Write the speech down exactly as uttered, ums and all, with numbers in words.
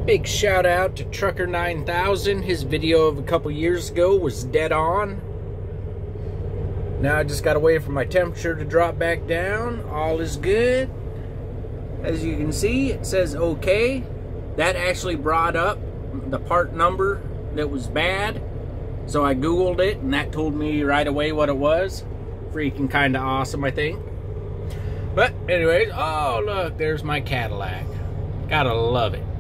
Big shout out to Trucker nine thousand. His video of a couple years ago was dead on. Now I just gotta wait for my temperature to drop back down. All is good. As you can see, it says okay. That actually brought up the part number that was bad. So I Googled it and that told me right away what it was. Freaking kinda awesome, I think. But anyways, oh look, there's my Cadillac. Gotta love it.